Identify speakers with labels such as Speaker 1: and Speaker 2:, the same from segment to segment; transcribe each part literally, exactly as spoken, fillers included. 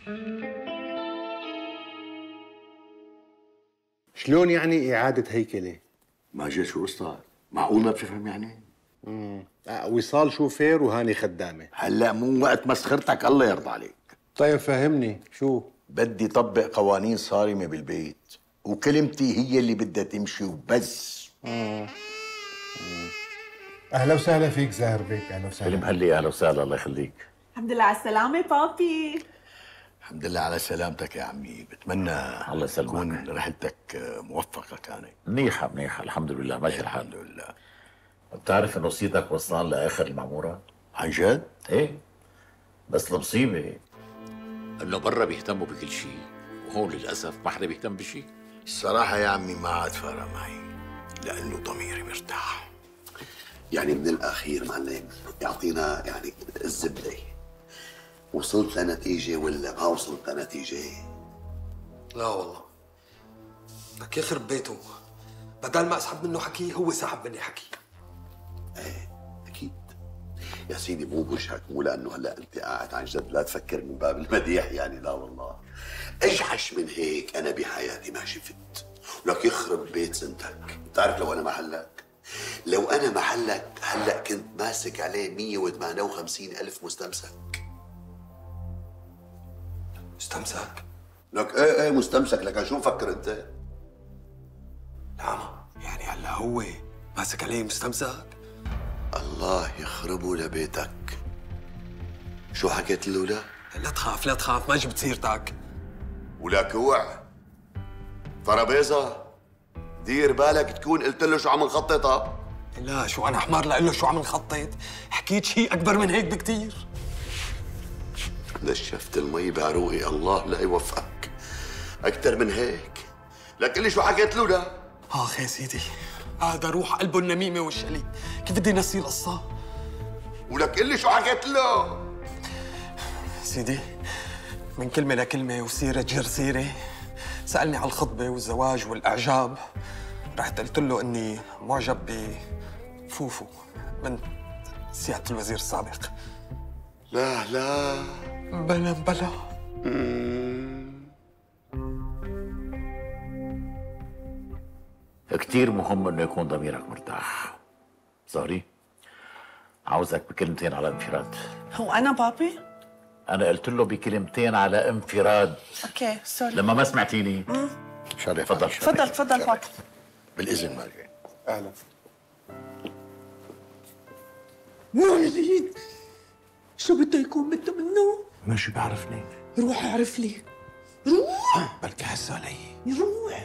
Speaker 1: شلون يعني إعادة هيكلة؟
Speaker 2: ماجد شو قصتك؟ معقول ما بتفهم يعني؟
Speaker 1: امم وصال شوفير وهاني خدامة.
Speaker 2: هلا مو وقت مسخرتك، الله يرضى عليك.
Speaker 1: طيب فهمني شو؟
Speaker 2: بدي طبق قوانين صارمة بالبيت، وكلمتي هي اللي بدها تمشي وبس.
Speaker 1: امم اهلا وسهلا فيك زاهر بيك، اهلا وسهلا.
Speaker 2: مهلي، اهلا وسهلا، الله يخليك.
Speaker 3: الحمد لله على السلامة بابي.
Speaker 2: الحمد لله على سلامتك يا عمي، بتمنى
Speaker 4: الله يسلمك
Speaker 2: تكون رحلتك موفقة كانت.
Speaker 4: منيحة منيحة الحمد لله، ماشي الحال.
Speaker 2: الحمد لله.
Speaker 4: بتعرف انه سيدك وصلان لاخر المعمورة؟
Speaker 2: عن جد؟
Speaker 4: ايه، بس المصيبة انه برا بيهتموا بكل شيء، وهون للاسف ما حدا بيهتم بشيء.
Speaker 2: الصراحة يا عمي ما عاد فارق معي، لأنه ضميري مرتاح.
Speaker 5: يعني من الأخير معلم يعطينا يعني الزبدة، وصلت لنتيجة ولا ما وصلت لنتيجة؟
Speaker 6: لا والله، لك يخرب بيته، بدل ما اسحب منه حكي هو سحب مني حكي.
Speaker 5: ايه اكيد يا سيدي، مو بوجهك، مو لانه هلا انت قاعد عن جد، لا تفكر من باب المديح يعني، لا والله. اجحش من هيك انا بحياتي ما شفت. ولك يخرب بيت سنتك، بتعرف لو انا محلك، لو انا محلك هلا كنت ماسك عليه مية وثمانية وخمسين الف مستمسك.
Speaker 6: مستمسك؟
Speaker 5: لك ايه ايه مستمسك، لك شو مفكر انت؟
Speaker 6: نعم، يعني هلا هو ماسك عليه مستمسك؟
Speaker 5: الله يخربه لبيتك. شو حكيت له؟ لا
Speaker 6: لا تخاف لا تخاف، ما جبت سيرتك.
Speaker 5: ولك اوعى ترابيزه، دير بالك تكون قلت له شو عم نخططها.
Speaker 6: لا شو انا حمار لاقول له شو عم نخطط؟ حكيت شيء اكبر من هيك بكثير.
Speaker 5: نشفت المي بعروقي، الله لا يوفقك. اكثر من هيك، لك قل لي شو حكيت له؟ لا
Speaker 6: اخ يا سيدي، هذا روح قلبه النميمه والشلي، كيف بدي نسي القصه؟
Speaker 5: ولك قل لي شو حكيت له؟
Speaker 6: سيدي، من كلمه لكلمه وسيره جر سيره، سالني على الخطبه والزواج والاعجاب، رحت قلت له اني معجب بفوفو بنت سياده الوزير السابق.
Speaker 5: لا لا
Speaker 6: بلا بلا.
Speaker 4: كتير مهم انه يكون ضميرك مرتاح. زهري، عاوزك بكلمتين على انفراد.
Speaker 3: هو أنا بابي؟
Speaker 4: انا قلت له بكلمتين على انفراد.
Speaker 3: اوكي سوري
Speaker 4: لما ما سمعتيني.
Speaker 2: شرف.
Speaker 4: تفضل
Speaker 3: تفضل تفضل بابي.
Speaker 2: بالاذن ماجد.
Speaker 1: اهلا.
Speaker 7: مولد، شو بده يكون بده منه؟
Speaker 2: ماشي بيعرفني.
Speaker 7: روح اعرف لي، روح.
Speaker 2: بركي حس علي.
Speaker 7: روح.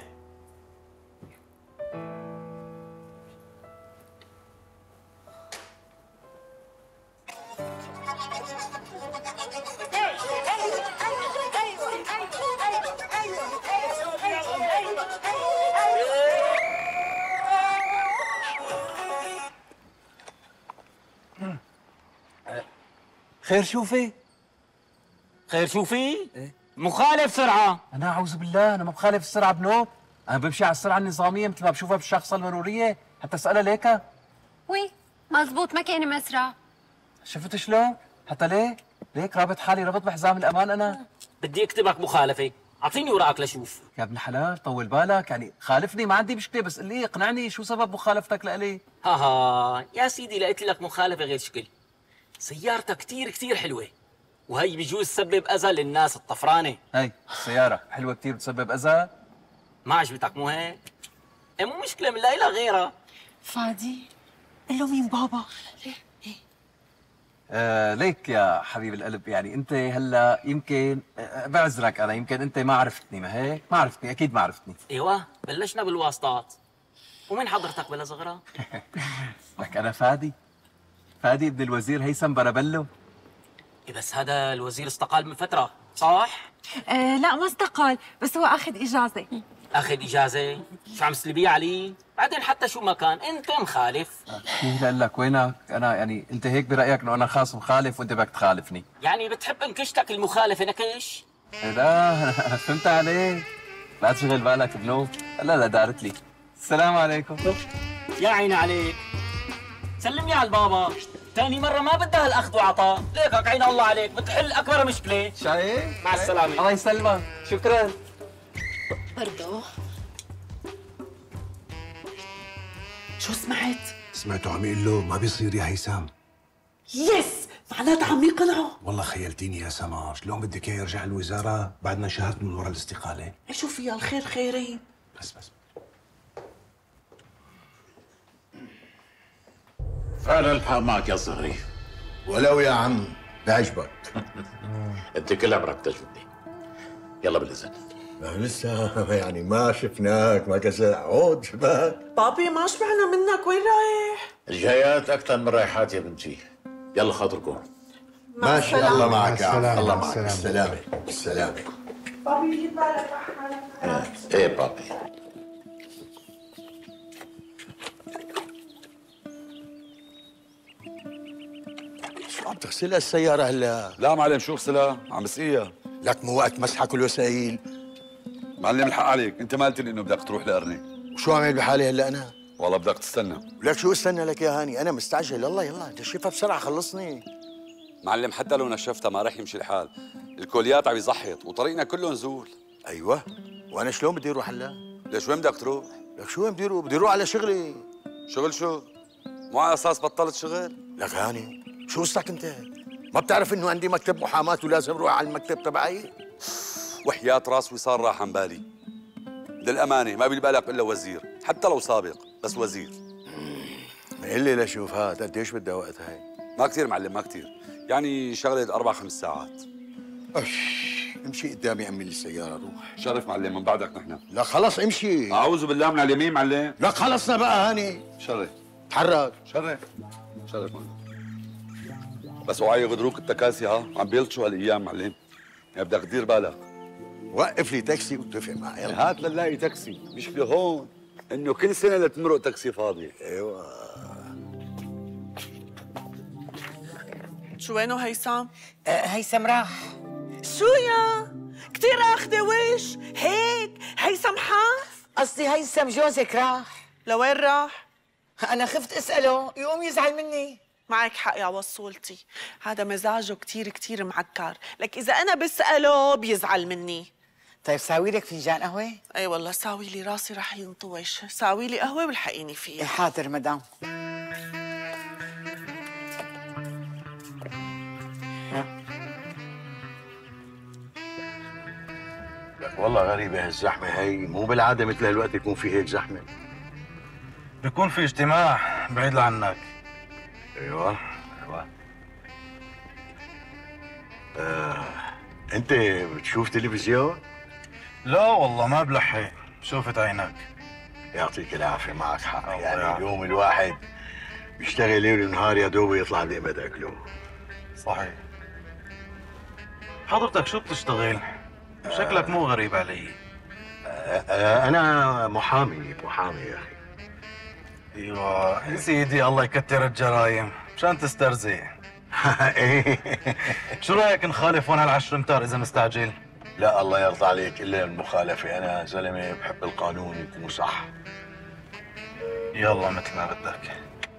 Speaker 8: خير شوفي؟
Speaker 9: خير شو في؟ إيه؟ مخالف سرعة.
Speaker 8: أنا أعوذ بالله، أنا ما بخالف السرعة بنوب، أنا بمشي على السرعة النظامية مثل ما بشوفها بالشخصة المرورية، حتى أسألها ليكا.
Speaker 10: وي مزبوط، ما كان مسرع.
Speaker 8: شفت شلون؟ حتى ليه؟ ليك رابط حالي ربط بحزام الأمان أنا.
Speaker 9: بدي أكتبك مخالفة، أعطيني ورقك لشوف.
Speaker 8: يا ابن حلال طول بالك، يعني خالفني ما عندي مشكلة، بس قل لي اقنعني شو سبب مخالفتك لإلي؟
Speaker 9: ها ها يا سيدي، لقيت لك مخالفة غير شكل. سيارتك كتير كتير حلوة، وهي بجوز تسبب أذى للناس الطفرانة.
Speaker 8: هي السيارة حلوة كتير بتسبب أذى؟
Speaker 9: ما عجبتك مو هيك؟ إيه مو مشكلة، من لها غيرها.
Speaker 7: فادي قل له مين بابا؟ ليه؟ ليه؟
Speaker 8: آه ليك يا حبيب القلب، يعني انت هلا يمكن آه بعذرك، انا يمكن انت ما عرفتني، ما هيك؟ ما عرفتني، اكيد ما عرفتني.
Speaker 9: ايوه بلشنا بالواسطات. ومن حضرتك بلا صغرى؟
Speaker 8: لك انا فادي، فادي ابن الوزير هيثم برابلو.
Speaker 9: إيه بس هذا الوزير استقال من فترة، صح؟
Speaker 10: آه لا ما استقال، بس هو اخذ اجازة.
Speaker 9: اخذ اجازة؟ شو عم تسلبيه علي؟ بعدين حتى شو ما كان انت مخالف.
Speaker 8: كيف لقول لك وينك؟ انا يعني انت هيك برايك انه انا خاص مخالف وانت بدك تخالفني؟
Speaker 9: يعني بتحب انكشتك المخالفة نكش؟
Speaker 8: لا انا فهمت عليك، لا تشغل بالك بنوب، هلا لا دارت لي. السلام عليكم.
Speaker 9: يا عيني عليك، سلم لي على البابا. تاني مرة ما بدها الأخذ وعطاء، ليكك عين الله عليك بتحل أكبر مشكلة.
Speaker 8: شايف؟
Speaker 9: مع السلامة.
Speaker 8: الله يسلمك، شكرا.
Speaker 3: برضه شو سمعت؟
Speaker 11: سمعته عم يقول له ما بيصير يا هيثم.
Speaker 3: يس، معناتها عم يقنعوا.
Speaker 11: والله خيلتيني يا سما، شلون بدك اياه يرجع الوزاره بعد ما انشهرت من ورا الاستقاله؟
Speaker 3: شو فيها الخير خيرين.
Speaker 11: بس بس
Speaker 4: فعلا الحق معك يا صغري.
Speaker 2: ولو يا عم بعجبك.
Speaker 4: انت كل عمرك تجربني. يلا بالاذن.
Speaker 2: لسه يعني ما شفناك، ما كذا عود شباك.
Speaker 3: بابي ما شبعنا منك، وين رايح؟
Speaker 4: الجايات اكثر من رايحات يا بنتي. يلا خاطركم.
Speaker 2: ماشي، الله معك يا عم،
Speaker 11: السلامة.
Speaker 2: الله معك.
Speaker 11: السلامة.
Speaker 2: بالسلامة بالسلامة.
Speaker 3: بابي جيت بالك على حالك.
Speaker 4: ايه بابي.
Speaker 2: شو عم تغسلها السيارة هلا؟
Speaker 12: لا معلم، شو غسلها؟ عم بسقيها.
Speaker 2: لك مو وقت مسحك الوسائل.
Speaker 12: معلم الحق عليك، انت ما قلت لي انه بدك تروح لقرني.
Speaker 2: وشو عمل بحالي هلا انا؟
Speaker 12: والله بدك تستنى.
Speaker 2: لك شو استنى لك يا هاني، انا مستعجل. يلا يلا نشفها بسرعة، خلصني.
Speaker 12: معلم حتى لو نشفتها ما رح يمشي الحال، الكوليات عم يزحط وطريقنا كله نزول.
Speaker 2: ايوه، وانا شلون بدي اروح هلا؟
Speaker 12: ليش وين بدك تروح؟
Speaker 2: لك شو وين بدي اروح؟ بدي اروح على شغلي.
Speaker 12: شغل شو؟ مو على اساس بطلت شغل؟
Speaker 2: لك هاني شو قصتك انت؟ ما بتعرف انه عندي مكتب محاماة ولازم اروح على المكتب تبعي؟
Speaker 12: وحياة راس وصار راح عن بالي. للأمانة ما بالك إلا وزير، حتى لو سابق بس وزير.
Speaker 2: قل لي لشوف هات قديش بدها وقت هاي؟
Speaker 12: ما كثير معلم، ما كثير، يعني شغلة أربع خمس ساعات.
Speaker 2: اش امشي قدامي، عمي السيارة روح.
Speaker 12: شرف معلم، من بعدك نحن.
Speaker 2: لا خلص امشي.
Speaker 12: أعوذ بالله من على اليمين معلم.
Speaker 2: لا خلصنا بقى هاني.
Speaker 12: شرف.
Speaker 2: تحرك.
Speaker 12: شرف. شرف معلم. بس اوعى يغدروك التكاسي، ها عم بيلطشوا هالايام معلم، يعني بدك تدير بالك.
Speaker 2: وقف لي تاكسي واتفق معي. يلا
Speaker 12: هات لنلاقي تاكسي، مشكلة هون انه كل سنة لتمرق تاكسي فاضي.
Speaker 2: ايوه.
Speaker 3: شو وينه هيثم؟
Speaker 7: أه هيثم راح.
Speaker 3: شو يا؟ كثير اخذة وش هيك. هيثم حاف؟
Speaker 7: قصدي هيثم جوزك راح.
Speaker 3: لوين راح؟
Speaker 7: أنا خفت أسأله يقوم يزعل مني.
Speaker 3: معك حق يا وصولتي، هذا مزاجه كتير كتير معكر، لك إذا أنا بسأله بيزعل مني.
Speaker 7: طيب ساوي لك فنجان قهوة؟
Speaker 3: أي والله ساوي لي، راسي رح ينطوش، ساوي لي قهوة والحقيني فيها.
Speaker 7: حاضر مدام.
Speaker 2: والله غريبة هالزحمة هي، مو بالعادة مثل هالوقت يكون في هيك زحمة.
Speaker 13: بيكون في اجتماع بعيد لعنك.
Speaker 2: ايوه ايوه. آه. انت بتشوف تلفزيون؟
Speaker 13: لا والله ما بلحق، شوفت عينك.
Speaker 2: يعطيك العافية، معك حق، يعني اليوم الواحد بيشتغل ليل ونهار يا دوب يطلع لقمة أكله.
Speaker 13: صحيح. حضرتك شو بتشتغل؟ شكلك مو غريب علي.
Speaker 2: آه أنا محامي، محامي يا أخي.
Speaker 13: ايوه يا سيدي، الله يكتر الجرايم مشان تسترزق.
Speaker 2: ايه.
Speaker 13: شو رايك نخالف هون هالعشر امتار اذا مستعجل؟
Speaker 2: لا الله يرضى عليك، الا المخالفه، انا زلمه بحب القانون يكون صح.
Speaker 13: يلا مثل ما بدك.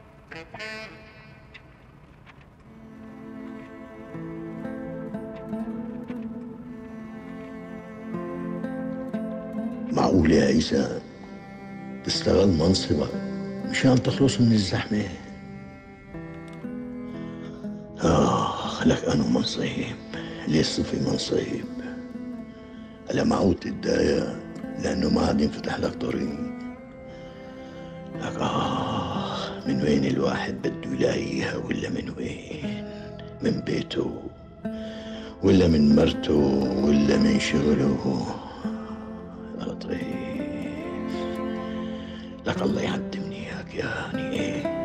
Speaker 2: معقول يا عيسى تستغل منصبك مشان تخلص من الزحمه؟ آخ لك أنا منصب، ليش في منصب؟ هلا معقول تتضايق لأنه ما عاد ينفتح لك طريق؟ لك آخ من وين الواحد بده يلاقيها، ولا من وين؟ من بيته ولا من مرته ولا من شغله؟ يا لطيف، لك الله يعدمني إياك يا هاني. إيه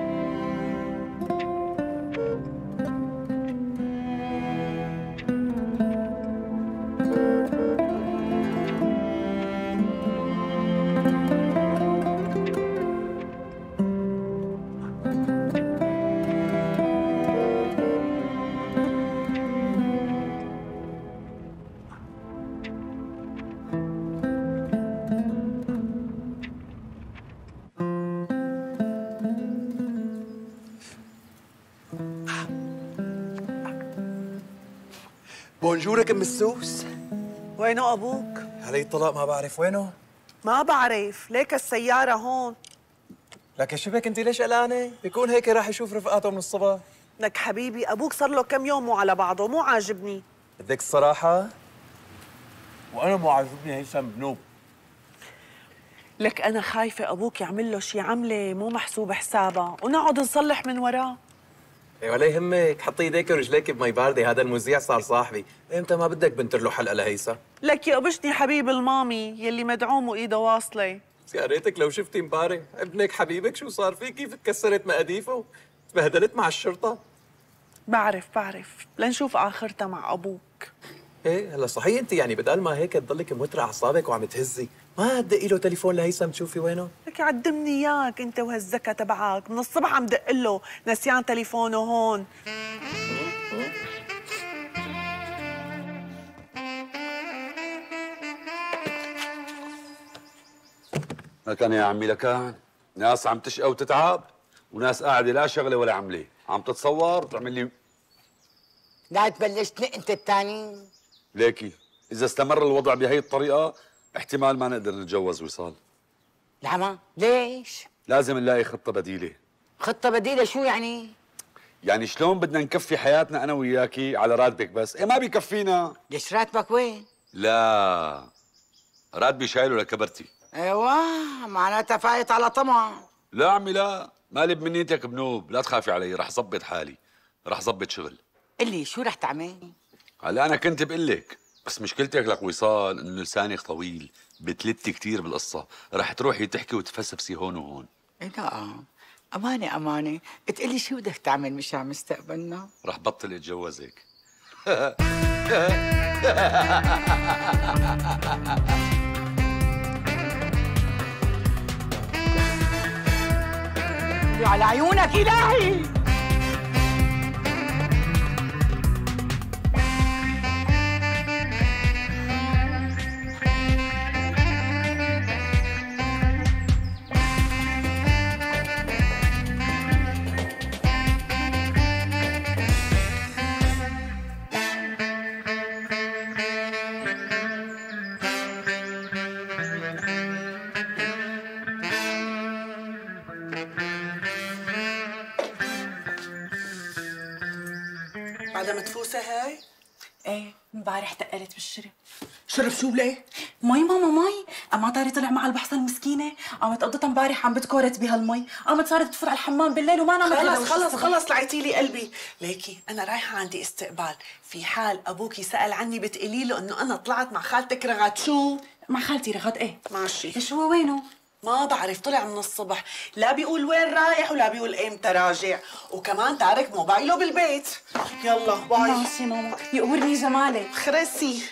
Speaker 6: بونجورك ام السوس.
Speaker 3: وينه ابوك؟
Speaker 6: علي الطلاق ما بعرف وينه.
Speaker 3: ما بعرف، ليك السيارة هون.
Speaker 6: لكن شو بك انت ليش قلقانة؟ بيكون هيك راح يشوف رفقاته من الصبح.
Speaker 3: لك حبيبي ابوك صار له كم يوم مو على بعضه، مو عاجبني.
Speaker 6: بدك الصراحة؟ وأنا مو عاجبني هيثم بنوب.
Speaker 3: لك أنا خايفة أبوك يعمل له شي عملة مو محسوب حسابها ونقعد نصلح من وراه.
Speaker 6: ايه ولا يهمك، حطي ايديك ورجليك بمي باردة، هذا المذيع صار صاحبي، امتى ما بدك بنتر له حلقة لهيثم؟
Speaker 3: لك يقبشني حبيب المامي يلي مدعوم وإيده واصلة.
Speaker 6: يا ريتك لو شفتي امبارح ابنك حبيبك شو صار فيه، كيف تكسرت مقاديفه، تبهدلت مع الشرطة.
Speaker 3: بعرف بعرف، لنشوف آخرتها مع أبوك.
Speaker 6: ايه هلا صحيح انت يعني بدل ما هيك تضلك موترة اعصابك وعم تهزي، ما تدقي له تليفون لهيثم تشوفي وينه؟
Speaker 3: لك عدمني اياك انت وهالزكا تبعك، من الصبح عم دق له نسيان تليفونه هون.
Speaker 12: لكن يا عمي لكان ناس عم تشقى وتتعب وناس قاعده لا شغله ولا عمله، عم تتصور وتعمل لي.
Speaker 14: لا تبلشتني انت الثاني.
Speaker 12: ليكي اذا استمر الوضع بهي الطريقه احتمال ما نقدر نتجوز وصال.
Speaker 14: لعمة ليش؟
Speaker 12: لازم نلاقي خطه بديله.
Speaker 14: خطة بديلة شو يعني؟
Speaker 12: يعني شلون بدنا نكفي حياتنا انا وياكي على راتبك بس؟ ايه ما بيكفينا.
Speaker 14: ليش راتبك وين؟
Speaker 12: لا راتبي شايله لكبرتي.
Speaker 14: ايوه معناتها فايت على طمع.
Speaker 12: لا عمي لا، مالي بمنيتك بنوب، لا تخافي علي، رح ظبط حالي، رح ظبط شغل.
Speaker 14: قلي شو رح تعمل؟
Speaker 12: هلا انا كنت بقول لك بس مشكلتك لك وصال انه لسانك طويل، بتلتي كثير بالقصه، رح تروحي تحكي وتفسفسي هون وهون.
Speaker 14: ايه لا امانه امانه، تقلي شو بدك تعمل مشان مستقبلنا؟
Speaker 12: رح بطل اتجوزك.
Speaker 14: على عيونك إلهي.
Speaker 3: بعدها متفوسة هاي؟
Speaker 7: ايه امبارح تقلت بالشرب.
Speaker 3: شرب شو ليه؟
Speaker 7: مي ماما مي، اما طاري طلع مع البحصة المسكينة، قامت قضتها امبارح عم بتكورت بهالمي، قامت صارت تفوت على الحمام بالليل وما نامت.
Speaker 3: خلص خلص خلص لعيتي لي قلبي، ليكي أنا رايحة عندي استقبال، في حال أبوكي سأل عني بتقولي له إنه أنا طلعت مع خالتك رغد. شو؟
Speaker 7: مع خالتي رغد ايه؟
Speaker 3: ماشي.
Speaker 7: ليش هو وينه؟
Speaker 3: ما بعرف، طلع من الصبح، لا بيقول وين رايح ولا بيقول ايمتى راجع، وكمان تارك موبايله بالبيت. يلا باي.
Speaker 7: ماشي ماما، يقورني جمالك.
Speaker 3: خرسي.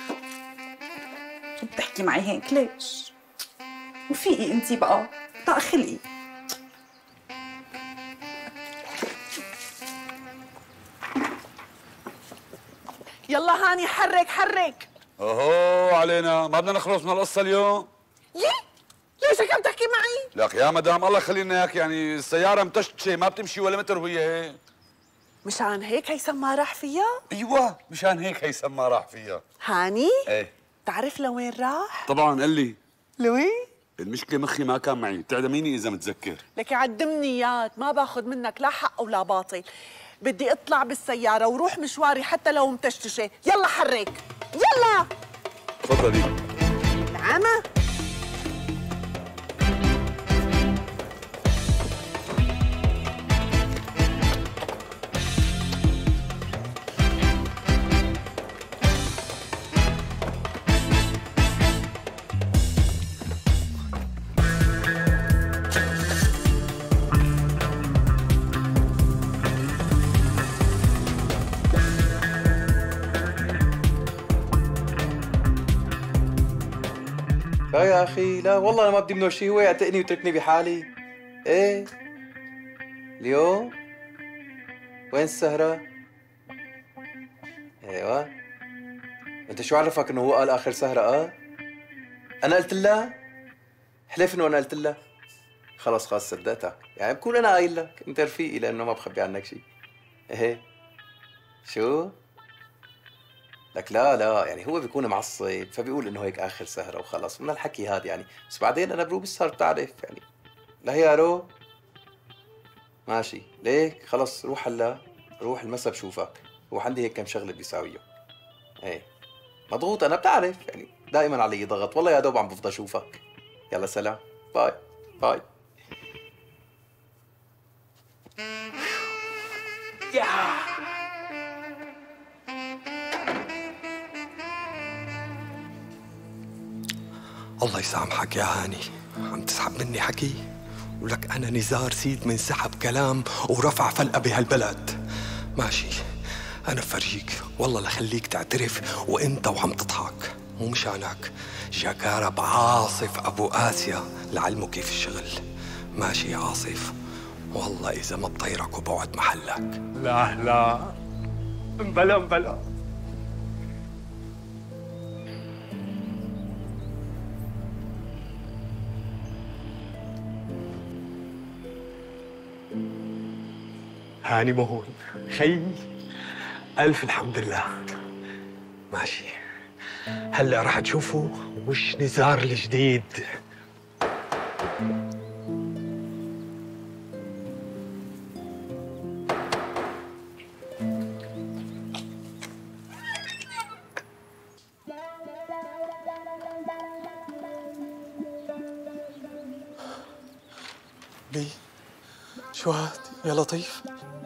Speaker 7: شو بتحكي معي هيك ليش؟ وفيقي انتي بقى، طاق خلقي.
Speaker 3: يلا هاني حرك حرك.
Speaker 12: اوهو علينا، ما بدنا نخلص من القصه اليوم.
Speaker 3: ليه؟ ليش هيك عم تحكي معي؟
Speaker 12: لك يا مدام الله يخلينا اياك، يعني السياره متشتشه ما بتمشي ولا متر وهي هيك.
Speaker 3: مشان هيك هيثم ما راح فيها؟
Speaker 12: ايوه مشان هيك هيثم ما راح فيها.
Speaker 3: هاني؟
Speaker 12: ايه
Speaker 3: بتعرف لوين راح؟
Speaker 12: طبعا قال لي.
Speaker 3: لوين؟
Speaker 12: المشكله مخي ما كان معي، بتعدميني اذا متذكر.
Speaker 3: لك عدمني اياك، ما باخذ منك لا حق ولا باطل. بدي اطلع بالسياره وروح مشواري حتى لو متشتشه، يلا حرك يلا.
Speaker 12: تفضلي.
Speaker 3: نعمة
Speaker 6: لا يا اخي لا والله انا ما بدي منه شيء، هو يعتقني ويتركني بحالي. ايه اليوم وين السهرة؟ ايوه انت شو عرفك انه هو قال اخر سهرة؟ اه انا قلت لها، حلف انه انا قلت لها. خلص خلص صدقتك، يعني بكون انا قايل لك انت رفيقي لانه ما بخبي عنك شيء. ايه شو؟
Speaker 8: لك لا لا يعني هو بيكون معصب فبيقول انه هيك اخر سهره وخلص من الحكي هذا يعني، بس بعدين انا بروح بالسهر بتعرف يعني. لا هي الو ماشي ليك خلص روح هلا، روح المسا بشوفك، روح عندي هيك كم شغله بدي اساويها. ايه مضغوط انا بتعرف يعني، دائما علي ضغط والله، يا دوب عم بفضى اشوفك. يلا سلام، باي باي. يا
Speaker 6: الله يسامحك يا هاني، عم تسحب مني حكي؟ ولك أنا نزار سيد من سحب كلام ورفع فلقة بهالبلد. ماشي أنا بفرجيك والله لخليك تعترف وأنت وعم تضحك، مو مشانك جاكارب عاصف أبو آسيا لعلمه كيف الشغل. ماشي يا عاصف، والله إذا ما بطيرك وبقعد محلك.
Speaker 15: لا لا مبلا مبلا. هاني مهون خي، ألف الحمد لله. ماشي هلا راح تشوفوا وش نزار الجديد.
Speaker 6: بي شو هاد يا لطيف؟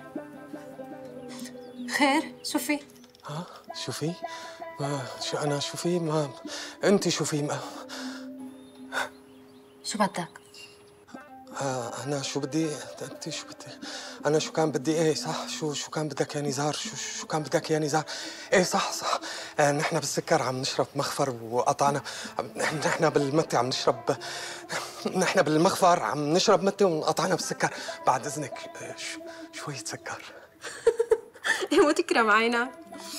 Speaker 10: خير شو في؟
Speaker 6: ها شو في؟ ما شو أنا شو في؟ ما أنت شو في؟ ما
Speaker 10: شو بدك؟
Speaker 6: آه أنا شو بدي؟ أنت شو بدي؟ أنا شو كان بدي؟ إيه صح، شو شو كان بدك يا نزار؟ شو شو كان بدك يا نزار؟ إيه صح صح، آه نحن بالسكر عم نشرب مخفر وقطعنا، نحن بالمتي عم نشرب، نحن بالمخفر عم نشرب متي وانقطعنا بالسكر. بعد إذنك شو شوية سكر.
Speaker 10: مو تكرم عينك.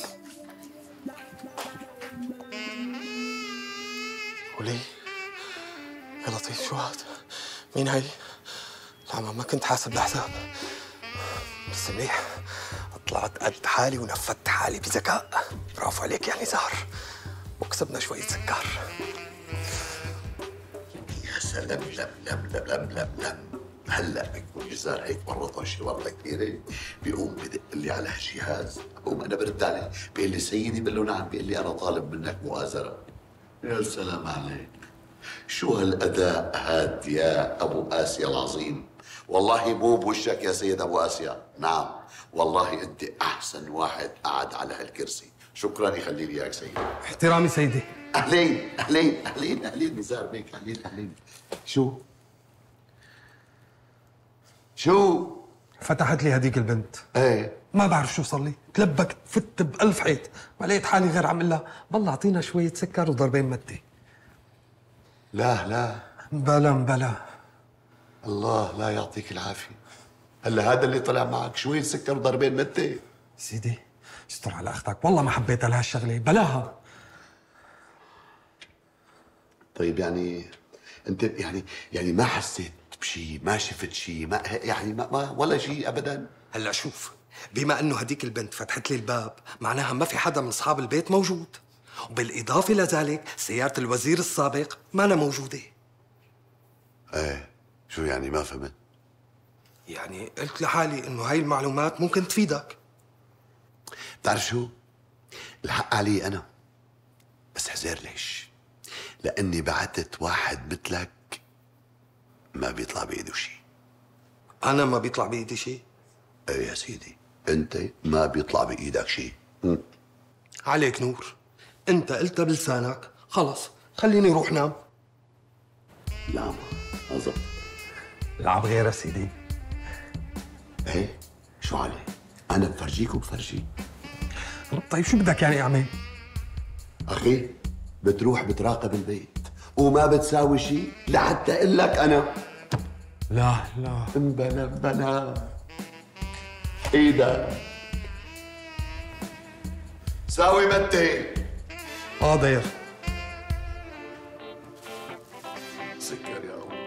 Speaker 6: ولي يا لطيف شو هاد؟ مين هي؟ لا ما كنت حاسب الحساب، بس منيح طلعت قد حالي ونفذت حالي بذكاء. برافو عليك يا نزار، وكسبنا شوية سكر.
Speaker 5: يا سلام، لم لم لم لم لم لم. هلا بيكون نزار هيك مرة طشه ورطة كبيرة، بيقوم بدق لي على هالجهاز، بقوم انا برد عليه بيقول لي سيدي، بقول له نعم، بيقول لي انا طالب منك مؤازرة. يا سلام عليك، شو هالاداء هاد يا ابو آسيا العظيم. والله مو بوشك يا سيد ابو آسيا، نعم والله انت احسن واحد قعد على هالكرسي. شكرا، يخلي لي اياك سيدي.
Speaker 6: احترامي سيدي.
Speaker 5: اهلين اهلين اهلين اهلين نزار بيك، اهلين اهلين. شو؟ شو؟
Speaker 6: فتحت لي هديك البنت.
Speaker 5: ايه
Speaker 6: ما بعرف شو صار لي، تلبكت فت بألف حيط، ما لقيت حالي غير عم لها بالله اعطينا شوية سكر وضربين متي.
Speaker 5: لا لا
Speaker 6: بلا بلا.
Speaker 5: الله لا يعطيك العافية. هلا هذا اللي طلع معك شوية سكر وضربين متي؟
Speaker 6: سيدي استر على اختك، والله ما حبيت لها الشغلة، بلاها.
Speaker 5: طيب يعني انت يعني يعني ما حسيت بشيء، ما شفت شيء، ما يعني ما, ما ولا شيء ابدا؟
Speaker 6: هلا شوف، بما انه هديك البنت فتحت لي الباب معناها ما في حدا من اصحاب البيت موجود، وبالاضافه لذلك سياره الوزير السابق ما أنا موجوده.
Speaker 5: ايه شو يعني؟ ما فهمت.
Speaker 6: يعني قلت لحالي انه هاي المعلومات ممكن تفيدك.
Speaker 5: بتعرف شو؟ الحق علي انا، بس حزير ليش؟ لاني بعتت واحد مثلك ما بيطلع بايده شيء.
Speaker 6: انا ما بيطلع بايدي شيء؟
Speaker 5: ايه يا سيدي، انت ما بيطلع بايدك شيء.
Speaker 6: عليك نور، انت قلتها بلسانك، خلص خليني روح نام.
Speaker 5: لا ما أظبط.
Speaker 6: لعب غيرها سيدي.
Speaker 5: ايه شو علي؟ انا بفرجيك وبفرجيك.
Speaker 6: طيب شو بدك يعني اعمل؟
Speaker 5: اخي بتروح بتراقب البيت وما بتساوي شيء لحتى اقول لك انا.
Speaker 6: لا لا
Speaker 5: بلا بلا. ايدك ساوي متي.
Speaker 6: حاضر.
Speaker 5: سكر يا الله.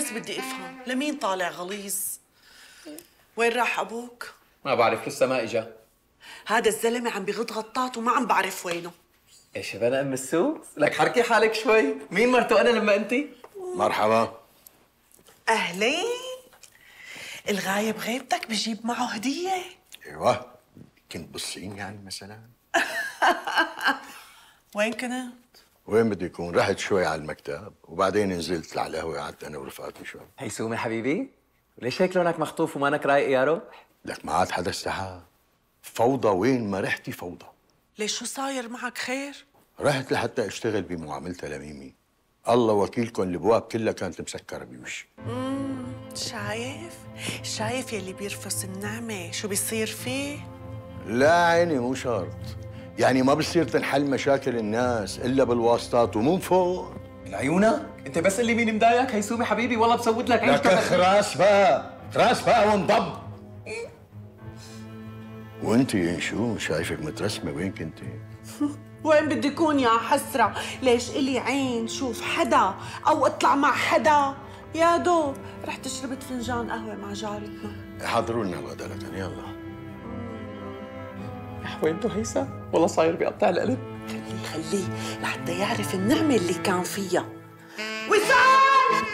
Speaker 3: بس بدي افهم لمين طالع غليظ؟ وين راح ابوك؟
Speaker 8: ما بعرف لسه ما اجا.
Speaker 3: هذا الزلمه عم بيغط غطات وما عم بعرف وينه.
Speaker 8: ايش بنا ام السوس؟ لك حركي حالك شوي، مين مرته انا لما انتي؟
Speaker 1: مرحبا.
Speaker 3: اهلين. الغايب غيبتك بجيب معه هديه.
Speaker 2: ايوه، كنت بالصين يعني مثلا.
Speaker 3: وين كنت؟
Speaker 2: وين بدي يكون؟ رحت شوي على المكتب وبعدين نزلت على القهوه قعدت انا ورفقاتي شوي.
Speaker 8: هيسومي حبيبي، ليش هيك لونك مخطوف ومانك رايق يا روح؟
Speaker 2: لك ما عاد حدا استحى. فوضى وين ما رحتي فوضى.
Speaker 3: ليش شو صاير معك خير؟
Speaker 2: رحت لحتى اشتغل بمعاملتها لميمي. الله وكيلكم الابواب كلها كانت مسكره بوشي.
Speaker 3: امم شايف؟ شايف يلي بيرفس النعمه شو بيصير فيه؟
Speaker 2: لا عيني مو شرط. يعني ما بصير تنحل مشاكل الناس الا بالواسطات ومو فوق.
Speaker 8: العيونة؟ انت بس اللي مين مضايقك هيسومي حبيبي، والله بسود لك عيش.
Speaker 2: لك خراس بقى، خراس بقى وانضب. وانتي شو شايفك مترسمه؟ وين كنتي؟
Speaker 3: وين بدي اكون يا حسره؟ ليش الي عين شوف حدا او اطلع مع حدا؟ يا دوب رحت شربت فنجان قهوه مع جارتنا.
Speaker 2: حضروا لنا الغدا لكن يلا.
Speaker 8: يا حوينتو هيثم، والله صاير بيقطع القلب.
Speaker 3: خليه خليه لحتى يعرف النعمه اللي كان فيها. وسام!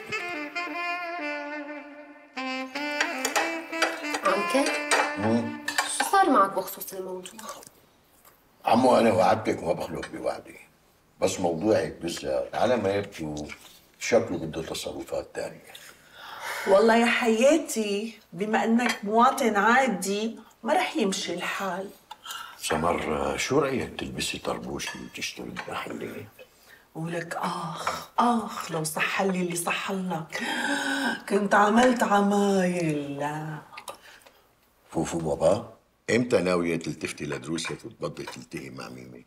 Speaker 10: عنكر؟ شو صار معك بخصوص الموضوع؟
Speaker 2: عمو انا وعدتك ما بخلف بوعدي، بس موضوعك بالذات على ما يبدو شكله بده تصرفات تانية.
Speaker 3: والله يا حياتي بما انك مواطن عادي ما رح يمشي الحال.
Speaker 2: سمر شو رايك تلبسي طربوش وتشتغلي بمحلي؟
Speaker 3: ولك اخ اخ لو صح لي اللي صح لك كنت عملت عمايل.
Speaker 2: فوفو بابا، امتى ناويه تلتفتي لدروسك وتبطلي تلتقي مع ميمي؟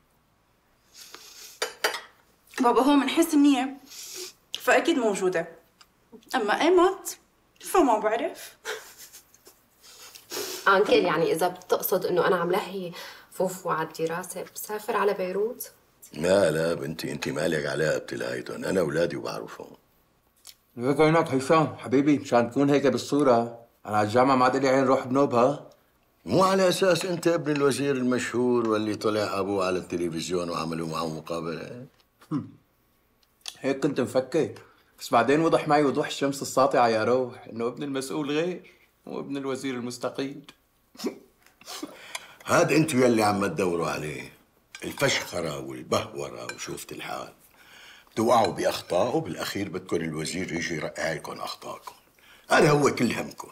Speaker 7: بابا هو من حيث النية فأكيد موجودة، أما ايمت فما بعرف.
Speaker 10: عنكر يعني إذا بتقصد إنه أنا عم لهي فوفو على الدراسة بسافر على بيروت؟
Speaker 2: لا لا بنتي، انت مالك علاقه بتلاقيتهم، انا اولادي وبعرفهم.
Speaker 8: ليك عينك هيثم حبيبي، مشان تكون هيك بالصورة، أنا على الجامعة ما عاد لي عين روح بنوبها.
Speaker 2: مو على اساس انت ابن الوزير المشهور واللي طلع ابوه على التلفزيون وعملوا معه مقابله.
Speaker 8: هيك كنت مفكر، بس بعدين وضح معي وضوح الشمس الساطعة يا روح إنه ابن المسؤول غير، مو ابن الوزير المستقيل.
Speaker 2: هاد انتو يلي عم تدوروا عليه، الفشخره والبهوره وشوفة الحال. توقعوا باخطاء وبالاخير بدكم الوزير يجي يرقع لكم اخطائكم. هذا هو كل همكم.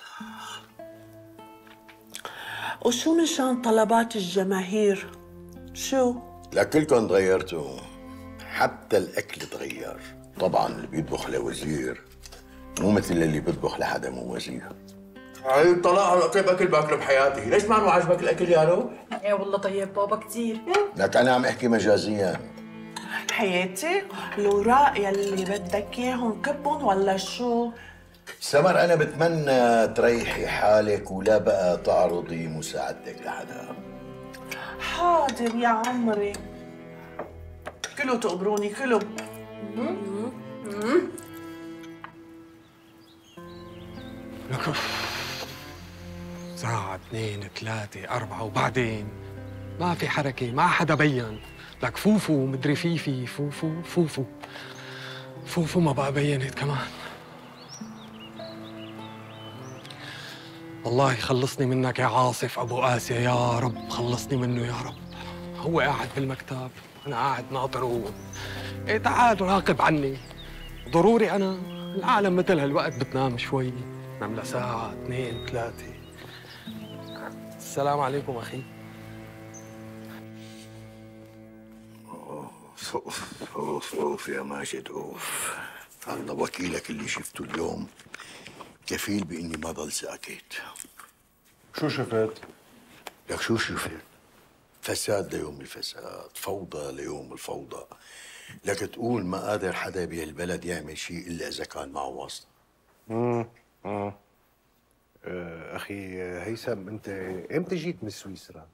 Speaker 3: وشو مشان طلبات الجماهير؟ شو؟
Speaker 2: لكلكم تغيرتوا، حتى الاكل تغير. طبعا اللي بيطبخ لوزير مو مثل اللي بيطبخ لحدا مو وزير.
Speaker 8: هاي طلع على طيب اكل باكله بحياتي، ليش ما عجبك الاكل يا روح؟
Speaker 7: ايه والله طيب بابا كثير.
Speaker 2: لك انا عم احكي مجازيا.
Speaker 3: حياتي الوراق يلي بدك اياهم كبهم ولا شو؟
Speaker 2: سمر انا بتمنى تريحي حالك ولا بقى تعرضي مساعدتك لحدا.
Speaker 3: حاضر يا عمري، كلوا تقبروني كلوا.
Speaker 15: لك ساعة اثنين ثلاثة أربعة وبعدين ما في حركة، ما حدا بين. لك فوفو مدري فيفي فوفو فوفو فوفو ما بقى بينت كمان. والله خلصني منك يا عاصف أبو آسيا يا رب، خلصني منه يا رب. هو قاعد بالمكتب أنا قاعد ناطره. إيه تعال راقب عني، ضروري أنا العالم مثل هالوقت بتنام شوي، نام لساعة اثنين ثلاثة. السلام عليكم أخي.
Speaker 2: اوف اوف اوف يا ماجد اوف. الله وكيلك اللي شفته اليوم كفيل باني ما ضل ساكت.
Speaker 1: شو شفت؟
Speaker 2: لك شو شفت؟ فساد ليوم الفساد، فوضى ليوم الفوضى. لك تقول ما قادر حدا بهالبلد يعمل شيء الا اذا كان معه واسطه.
Speaker 1: امم امم اخي هيثم، انت امتى جيت من سويسرا؟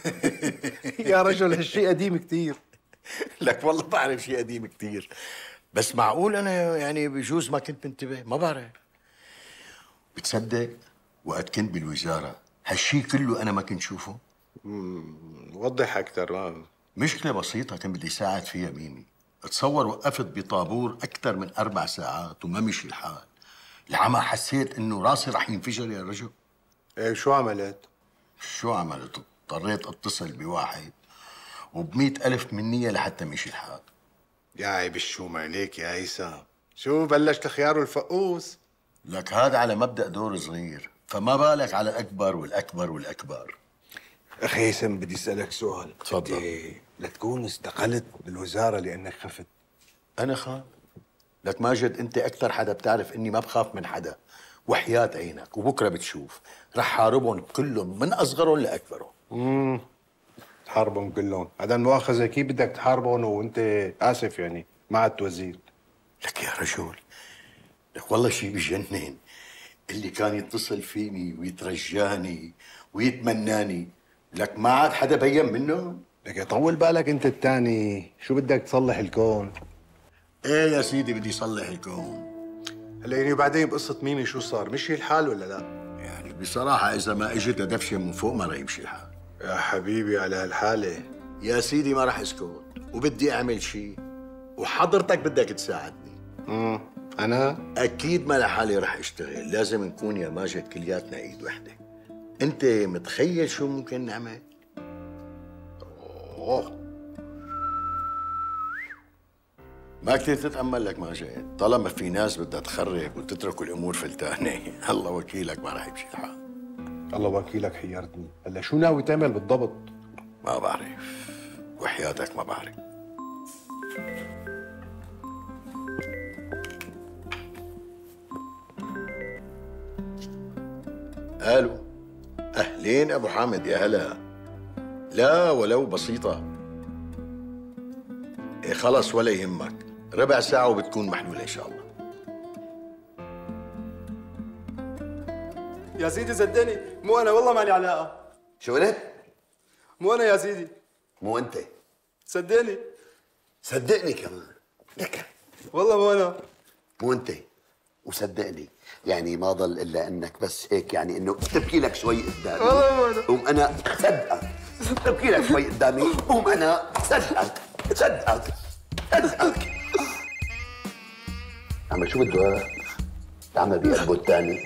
Speaker 1: يا رجل هالشيء قديم كثير.
Speaker 2: لك والله بعرف شيء قديم كثير، بس معقول انا يعني بجوز ما كنت منتبه، ما بعرف. بتصدق وقت كنت بالوزاره هالشي كله انا ما كنت شوفه؟
Speaker 1: امم وضح اكثر.
Speaker 2: مشكله بسيطه كان بدي ساعد فيها ميمي. تصور وقفت بطابور اكثر من اربع ساعات وما مشي الحال. العمى حسيت انه راسي رح ينفجر يا رجل.
Speaker 1: ايه شو عملت؟
Speaker 2: شو عملت؟ اضطريت اتصل بواحد وبمئة ألف منية لحتى مشي الحال.
Speaker 1: يا عيب الشوم عليك يا هيثم، شو بلشت الخيار والفقوس؟
Speaker 2: لك هذا على مبدأ دور صغير، فما بالك على الأكبر والأكبر والأكبر.
Speaker 11: أخي هيثم بدي أسألك سؤال.
Speaker 2: تفضل.
Speaker 11: لتكون استقلت بالوزارة لأنك خفت؟
Speaker 2: أنا خاف؟ لك ماجد أنت أكثر حدا بتعرف إني ما بخاف من حدا، وحياة عينك وبكرة بتشوف رح حاربهم كلهم من أصغرهم لأكبرهم.
Speaker 1: امم تحاربهم كلهم، هذا المؤاخذة كيف بدك تحاربهم وأنت آسف يعني ما عدت وزير؟
Speaker 2: لك يا رجل، لك والله شيء بجنن اللي كان يتصل فيني ويترجاني ويتمناني، لك ما عاد حدا بين منه.
Speaker 1: لك طول بالك انت الثاني، شو بدك تصلح الكون؟
Speaker 2: ايه يا سيدي بدي صلح الكون.
Speaker 1: هلا يعني وبعدين بقصة ميمي شو صار؟ مشي الحال ولا لا؟
Speaker 2: يعني بصراحة إذا ما اجت دفشة من فوق ما رح يمشي الحال.
Speaker 1: يا حبيبي على هالحالة.
Speaker 2: يا سيدي ما رح اسكت وبدي اعمل شيء وحضرتك بدك تساعدني.
Speaker 1: امم انا؟
Speaker 2: اكيد ما لحالي رح اشتغل، لازم نكون يا ماجد كلياتنا ايد وحدة. انت متخيل شو ممكن نعمل؟ اوه ما كثير تتأمل لك ماجد، طالما في ناس بدها تخرب وتترك الامور فلتانة الله وكيلك ما رح يمشي الحال.
Speaker 1: الله وكيلك حيرتني، هلا شو ناوي تعمل بالضبط؟
Speaker 2: ما بعرف وحياتك ما بعرف. الو اهلين ابو حامد، يا هلا. لا ولو بسيطة. إيه خلص ولا يهمك، ربع ساعة وبتكون محلولة إن شاء الله.
Speaker 6: يا سيدي صدقني مو أنا والله مالي علاقة.
Speaker 5: شو قلت؟
Speaker 6: مو أنا يا سيدي.
Speaker 5: مو أنت؟
Speaker 6: صدقني.
Speaker 5: صدقني كمان. لك
Speaker 6: والله مو أنا.
Speaker 5: مو أنت وصدقني يعني ما ضل إلا إنك بس هيك يعني إنه تبكي لك شوي قدامي.
Speaker 6: والله مو أنا.
Speaker 5: قوم أنا صدقك. تبكي لك شوي قدامي قوم أنا صدقك صدقك صدقك. عم شو بده هذا؟ عم بقلبه الثاني.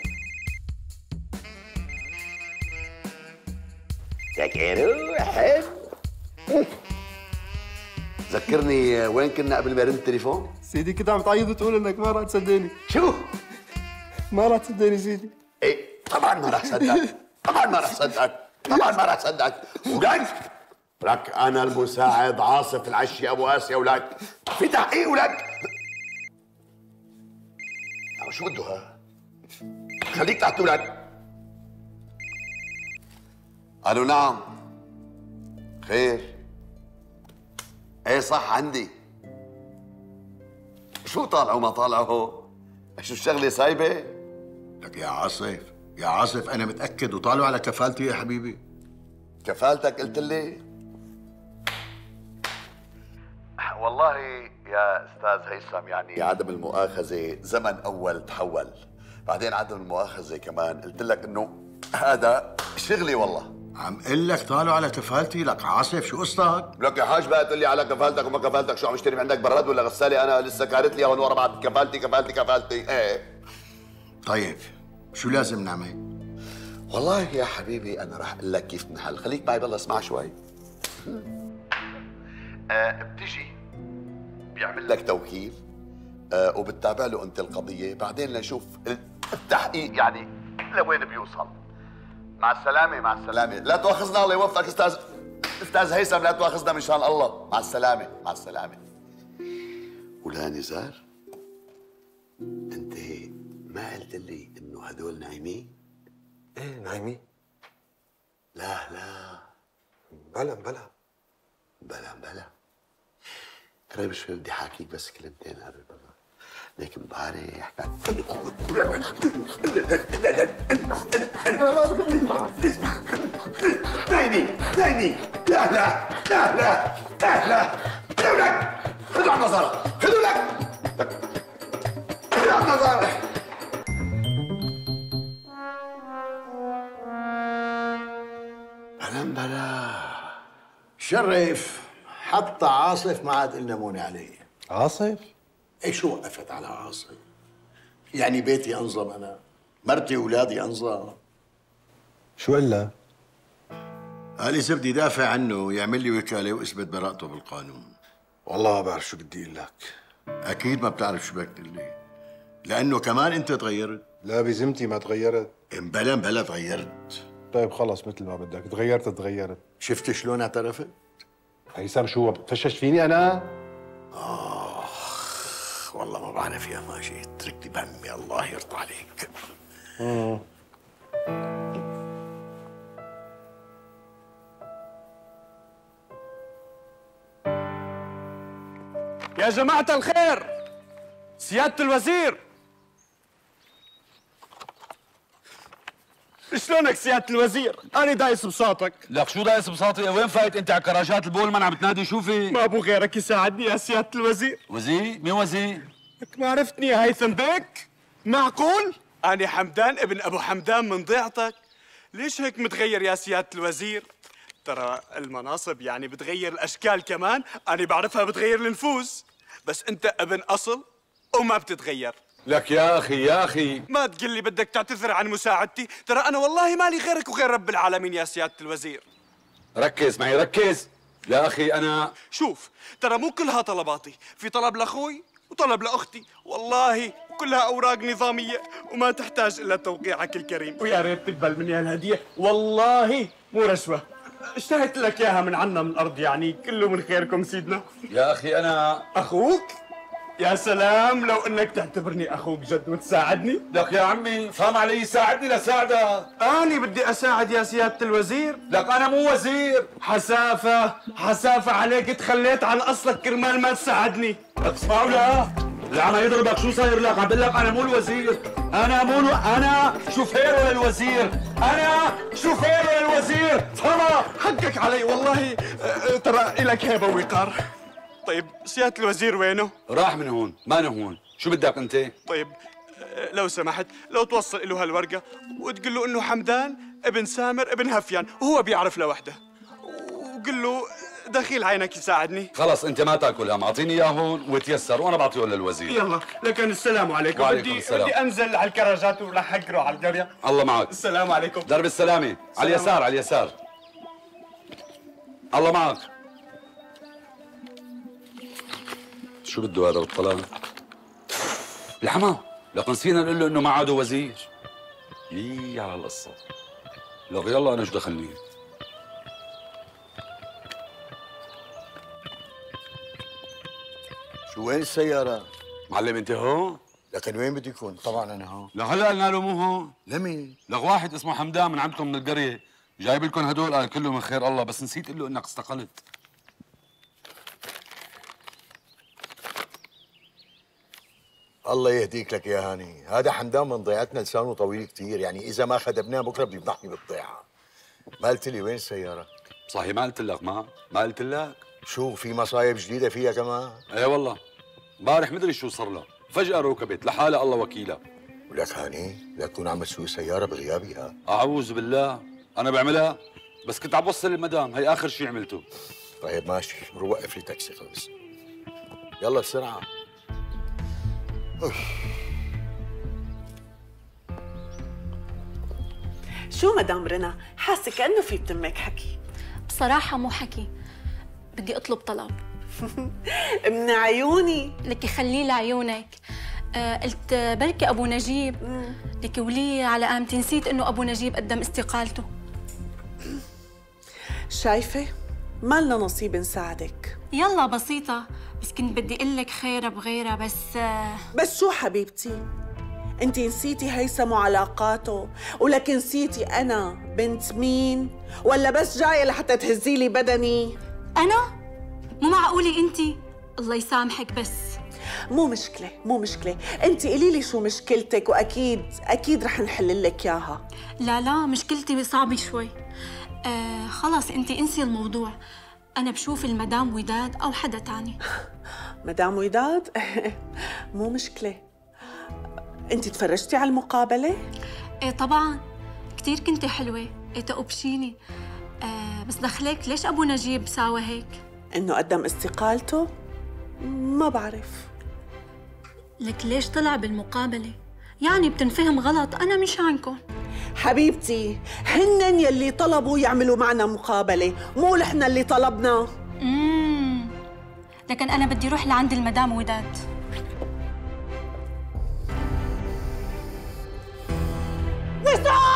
Speaker 5: لك روح ذكرني وين كنا قبل ما يرن التليفون؟
Speaker 6: سيدي كنت عم تعيط وتقول انك ما راح تصدقني.
Speaker 5: شو؟
Speaker 6: ما راح تصدقني سيدي.
Speaker 5: ايه طبعا ما راح صدقك، طبعا ما راح صدقك، طبعا ما راح صدقك. ولك لك انا المساعد عاصف العشي ابو اسيا، ولك في تحقيق ولك. عم شو بده ها؟ خليك تحت ولك. الو نعم. خير؟ ايه صح عندي. شو طالع وما طالع هو؟ شو الشغله سايبه؟
Speaker 2: لك يا عاصف، يا عاصف انا متاكد وطالعوا على كفالتي يا حبيبي.
Speaker 5: كفالتك قلت لي؟ والله يا استاذ هيثم يعني عدم المؤاخذه زمن اول تحول، بعدين عدم المؤاخذه كمان قلت لك انه هذا شغلي والله.
Speaker 2: عم قل لك طالعوا على كفالتي. لك عاصف شو قصتك؟
Speaker 5: لك يا حاج بقى تقول لي على كفالتك وما كفالتك، شو عم اشتري من عندك براد ولا غساله؟ انا لسه كارت لي هون ورا بعض كفالتي كفالتي كفالتي. ايه
Speaker 2: طيب شو لازم نعمل؟
Speaker 5: والله يا حبيبي انا راح اقول لك كيف نحل، خليك معي بالله اسمع شوي. آه بتجي بيعمل لك توكيل آه وبتتابع له انت القضيه، بعدين لنشوف التحقيق يعني لوين بيوصل. مع السلامه مع السلامه، لا تواخذنا الله يوفقك استاذ استاذ هيثم، لا تواخذنا من شان الله. مع السلامه مع السلامه. ولا نزار انت ما قلت لي انه هدول نايمين؟
Speaker 6: ايه نايمين؟
Speaker 5: لا لا
Speaker 6: بلا بلا
Speaker 5: بلا بلا قريب شوي بدي حاكيك بس كلمتين قبل بلا. لكن امبارح نايمين نايمين. لا لا لا لا لا لا لا لك خذوا على النظارة، خذوا لك يا نظارة بلا بلا شرف، حتى عاصف ما عاد قلنا موني عليه.
Speaker 1: عاصف؟
Speaker 5: ايه شو وقفت على عاصف؟ يعني بيتي انظم انا، مرتي واولادي انظم.
Speaker 1: شو قال؟
Speaker 5: قال لي بدي دافع عنه ويعمل لي وكاله واثبت براءته بالقانون.
Speaker 1: والله ما بعرف شو بدي اقول لك.
Speaker 5: اكيد ما بتعرف شو بدك تقول لي، لانه كمان انت تغيرت.
Speaker 1: لا بذمتي ما تغيرت.
Speaker 5: بلا بلا تغيرت.
Speaker 1: طيب خلص مثل ما بدك، تغيرت تغيرت.
Speaker 5: شفت شلون اعترفت؟
Speaker 1: هيثم شو بتفشش فيني انا؟
Speaker 5: اخ والله ما بعرف يا ماجد، اتركني بهمي الله يرضى عليك.
Speaker 1: امم
Speaker 16: يا جماعة الخير، سيادة الوزير. شلونك سيادة الوزير؟ أنا دايس بساطك.
Speaker 12: لك شو دايس بساطي؟ وين فايت انت على كراجات البول ما عم بتنادي؟ شو في؟
Speaker 16: ما أبو غيرك يساعدني يا سيادة الوزير.
Speaker 12: وزير؟ مين وزير؟
Speaker 16: لك ما عرفتني يا هيثم بيك؟ معقول؟ أنا حمدان ابن أبو حمدان من ضيعتك. ليش هيك متغير يا سيادة الوزير؟ ترى المناصب يعني بتغير الأشكال كمان، أنا بعرفها بتغير النفوس، بس أنت ابن أصل وما بتتغير.
Speaker 12: لك يا أخي يا أخي
Speaker 16: ما تقول لي بدك تعتذر عن مساعدتي، ترى أنا والله مالي غيرك وغير رب العالمين يا سيادة الوزير.
Speaker 12: ركز معي ركز يا أخي. أنا
Speaker 16: شوف، ترى مو كلها طلباتي، في طلب لأخوي وطلب لأختي، والله كلها أوراق نظامية وما تحتاج إلا توقيعك الكريم، ويا ريت تقبل مني هالهدية، والله مو رشوة، اشتهيت لك إياها من عنا من الأرض، يعني كله من خيركم سيدنا.
Speaker 12: يا أخي أنا
Speaker 16: أخوك؟ يا سلام لو انك تعتبرني اخوك جد وتساعدني.
Speaker 12: لك يا عمي فهم علي، ساعدني لساعدك.
Speaker 16: أنا بدي أساعد يا سيادة الوزير.
Speaker 12: لك أنا مو وزير.
Speaker 16: حسافة حسافة عليك، تخليت عن أصلك كرمال ما تساعدني.
Speaker 12: اسمعوا لا اللي عم يضربك شو صاير لك؟ عم بقول لك أنا مو الوزير، أنا مو الو... أنا شوفير للوزير، أنا شوفير للوزير، فهمها؟
Speaker 16: حقك علي والله، أه ترى إلك هيبة ووقار. طيب سيادة الوزير وينه؟
Speaker 12: راح من هون، ما أنا هون، شو بدك أنت؟
Speaker 16: طيب لو سمحت لو توصل له هالورقة وتقول له إنه حمدان ابن سامر ابن هفيان وهو بيعرف لوحده، وقل له دخيل عينك يساعدني.
Speaker 12: خلص أنت ما تاكل هم، أعطيني إياه هون وتيسر وأنا بعطيه للوزير.
Speaker 16: يلا لكن السلام عليكم.
Speaker 12: وعليكم
Speaker 16: بدي
Speaker 12: السلام.
Speaker 16: بدي أنزل على الكراجات ورح أقرأ على القرية.
Speaker 12: الله معك.
Speaker 16: السلام عليكم.
Speaker 12: درب السلامة. على اليسار على اليسار. الله معك. شو بده هذا بالطلاق؟ الحما لك نسينا نقول له انه ما عاده وزير. يي على القصة. لك يلا انا شو دخلني؟
Speaker 5: شو وين السيارة؟
Speaker 12: معلم انت هون؟
Speaker 5: لكن وين بدي يكون؟ طبعا انا هون.
Speaker 12: لهلا قلنا له مو هون.
Speaker 5: لمين؟
Speaker 12: لك واحد اسمه حمدان من عندكم من القرية، جايب لكم هدول قال كله من خير الله، بس نسيت اقول له انك استقلت.
Speaker 5: الله يهديك لك يا هاني، هذا حمدان من ضيعتنا لسانه طويل كثير، يعني إذا ما خدمناه بكره بده يفضحني بالضيعة. ما قلت لي وين السيارة؟
Speaker 12: صحيح ما قلت لك ما ما قلت لك؟
Speaker 5: شو في مصايب جديدة فيها كمان؟
Speaker 12: ايه والله، امبارح مدري شو صار لها، فجأة ركبت لحالها الله وكيلها.
Speaker 5: ولك هاني لا تكون عم تسوق سيارة بغيابها.
Speaker 12: أعوذ بالله، أنا بعملها بس كنت عم بوصل المدام، هي آخر شيء عملته.
Speaker 5: طيب ماشي، روح وقف لي تاكسي خلص. يلا بسرعة.
Speaker 3: شو مدام رنا؟ حاسة كأنه في بتمك حكي.
Speaker 17: بصراحة مو حكي، بدي أطلب طلب.
Speaker 3: من عيوني.
Speaker 17: لك خليه لعيونك. آه قلت بركي أبو نجيب. لك ولي على قامتي نسيت إنه أبو نجيب قدم استقالته.
Speaker 3: شايفة؟ مالنا نصيب نساعدك.
Speaker 17: يلا بسيطة، بس كنت بدي أقول لك خيرة بغيرة بس آه
Speaker 3: بس شو حبيبتي؟ انتي نسيتي هيثم وعلاقاته، ولك نسيتي انا بنت مين؟ ولا بس جايه لحتى تهزي لي بدني؟
Speaker 17: انا؟ مو معقولة انتي؟ الله يسامحك. بس
Speaker 3: مو مشكله مو مشكله، انتي قولي لي شو مشكلتك واكيد اكيد رح نحل لك اياها.
Speaker 17: لا لا مشكلتي صعبة شوي. آه خلص انتي انسي الموضوع، انا بشوف المدام وداد او حدا تاني.
Speaker 3: مدام وداد مو مشكلة. انت تفرجتي على المقابلة؟
Speaker 17: ايه طبعا كتير كنتي حلوة، ايه تقبشيني. آه بس دخلك ليش أبو نجيب ساوى هيك؟
Speaker 3: إنه قدم استقالته؟ ما بعرف.
Speaker 17: لك ليش طلع بالمقابلة؟ يعني بتنفهم غلط، أنا مش عنكم.
Speaker 3: حبيبتي هنن يلي طلبوا يعملوا معنا مقابلة، مو نحن اللي طلبنا.
Speaker 17: امم لكن أنا بدي أروح لعند المدام وداد.
Speaker 3: وسام